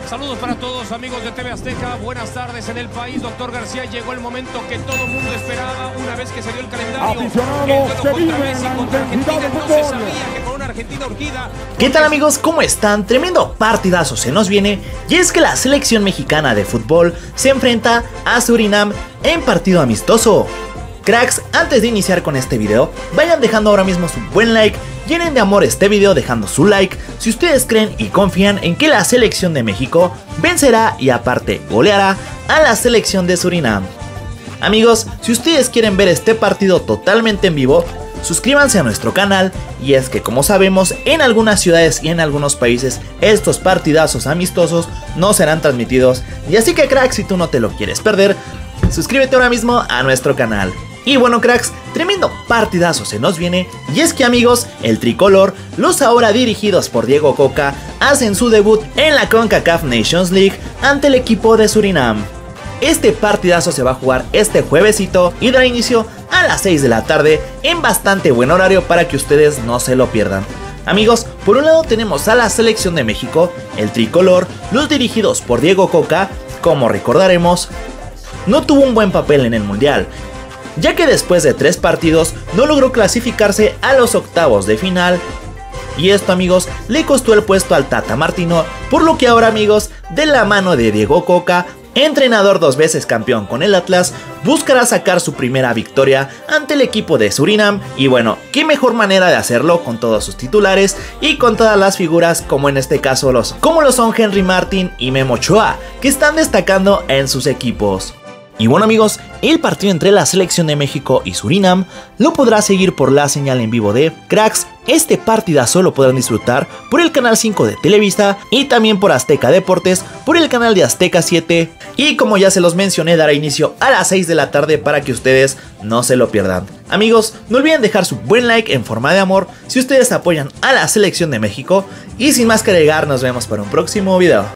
Saludos para todos amigos de TV Azteca, buenas tardes en el país. Doctor García, llegó el momento que todo el mundo esperaba una vez que se dio el calendario. ¿Qué tal amigos? ¿Cómo están? Tremendo partidazo se nos viene, y es que la selección mexicana de fútbol se enfrenta a Surinam en partido amistoso. Cracks, antes de iniciar con este video, vayan dejando ahora mismo su buen like. Llenen de amor este video dejando su like si ustedes creen y confían en que la selección de México vencerá y aparte goleará a la selección de Surinam. Amigos, si ustedes quieren ver este partido totalmente en vivo, suscríbanse a nuestro canal, y es que como sabemos en algunas ciudades y en algunos países estos partidazos amistosos no serán transmitidos, y así que cracks, si tú no te lo quieres perder, suscríbete ahora mismo a nuestro canal. Y bueno cracks, tremendo partidazo se nos viene, y es que amigos, el tricolor, los ahora dirigidos por Diego Coca, hacen su debut en la CONCACAF Nations League ante el equipo de Surinam. Este partidazo se va a jugar este juevesito y dará inicio a las 6 de la tarde en bastante buen horario para que ustedes no se lo pierdan. Amigos, por un lado tenemos a la selección de México, el tricolor, los dirigidos por Diego Coca, como recordaremos, no tuvo un buen papel en el mundial, ya que después de 3 partidos no logró clasificarse a los octavos de final. Y esto amigos le costó el puesto al Tata Martino, por lo que ahora amigos, de la mano de Diego Coca, entrenador 2 veces campeón con el Atlas, buscará sacar su primera victoria ante el equipo de Surinam. Y bueno, qué mejor manera de hacerlo con todos sus titulares y con todas las figuras, como en este caso como lo son Henry Martin y Memo Ochoa, que están destacando en sus equipos. Y bueno amigos, el partido entre la selección de México y Surinam lo podrá seguir por la señal en vivo de Cracks. Este partidazo lo podrán disfrutar por el canal 5 de Televisa y también por Azteca Deportes, por el canal de Azteca 7. Y como ya se los mencioné, dará inicio a las 6 de la tarde para que ustedes no se lo pierdan. Amigos, no olviden dejar su buen like en forma de amor si ustedes apoyan a la selección de México. Y sin más que agregar, nos vemos para un próximo video.